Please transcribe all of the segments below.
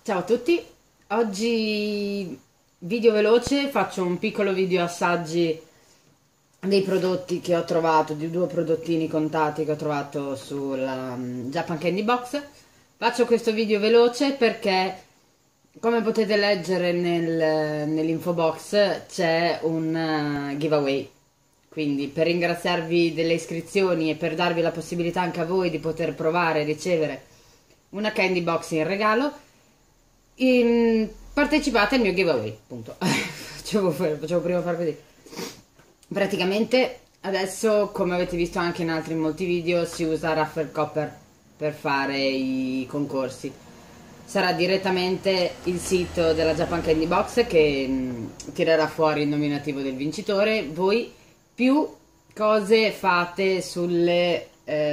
Ciao a tutti, oggi video veloce, faccio un piccolo video assaggi dei prodotti che ho trovato, di due prodottini contati che ho trovato sulla Japan Candy Box. Faccio questo video veloce perché, come potete leggere nell'info box, c'è un giveaway. Quindi per ringraziarvi delle iscrizioni e per darvi la possibilità anche a voi di poter provare e ricevere una candy box in regalo, partecipate al mio giveaway, punto. Facevo prima far così. Praticamente adesso, come avete visto anche in altri molti video, si usa Raffle Copper per fare i concorsi. Sarà direttamente il sito della Japan Candy Box che tirerà fuori il nominativo del vincitore. Voi più cose fate sulle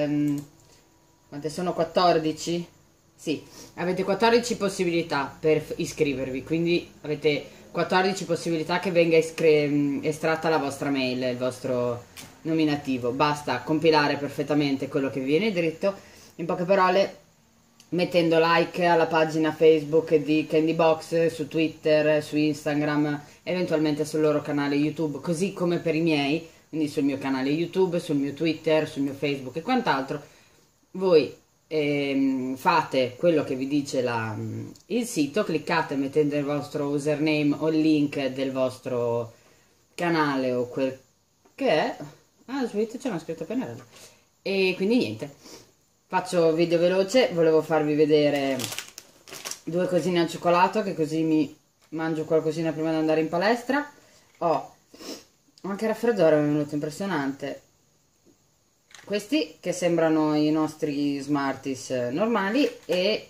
quante sono? 14? Sì, avete 14 possibilità per iscrivervi, quindi avete 14 possibilità che venga estratta la vostra mail, il vostro nominativo. Basta compilare perfettamente quello che vi viene dritto, in poche parole, mettendo like alla pagina Facebook di Candy Box, su Twitter, su Instagram, eventualmente sul loro canale YouTube, così come per i miei, quindi sul mio canale YouTube, sul mio Twitter, sul mio Facebook e quant'altro. Voi fate quello che vi dice il sito, cliccate mettendo il vostro username o il link del vostro canale o quel che è. Ah, su Twitter c'è una scritta pennarello. E quindi niente, faccio video veloce, volevo farvi vedere due cosine al cioccolato, che così mi mangio qualcosina prima di andare in palestra. Anche il raffreddore mi è venuto impressionante. Questi che sembrano i nostri Smarties normali e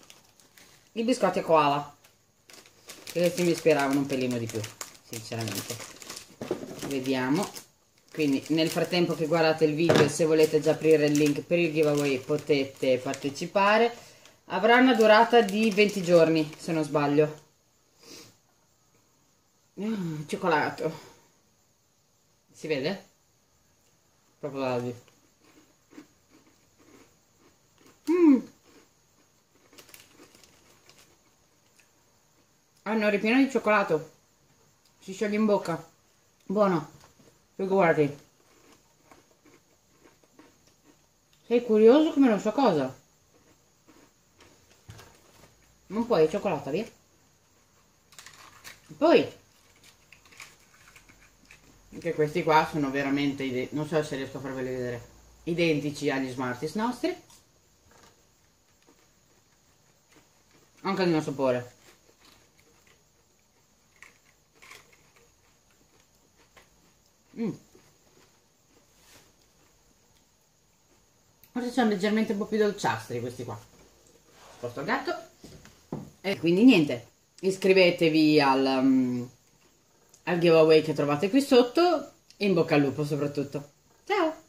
i biscotti a koala, che questi mi ispiravano un pelino di più, sinceramente. Vediamo. Quindi nel frattempo che guardate il video, se volete già aprire il link per il giveaway, potete partecipare. Avrà una durata di 20 giorni, se non sbaglio. Cioccolato. Si vede? Proprio l'albi. Hanno ripieno di cioccolato, si scioglie in bocca, buono. Figurati. Sei curioso come non so cosa? Non puoi cioccolata, via. Poi anche questi qua sono veramente non so se riesco a farveli vedere, identici agli Smarties nostri, anche di un sapore. Forse sono leggermente un po' più dolciastri questi qua. Sposto il gatto. E quindi niente, iscrivetevi al giveaway che trovate qui sotto e in bocca al lupo soprattutto. Ciao!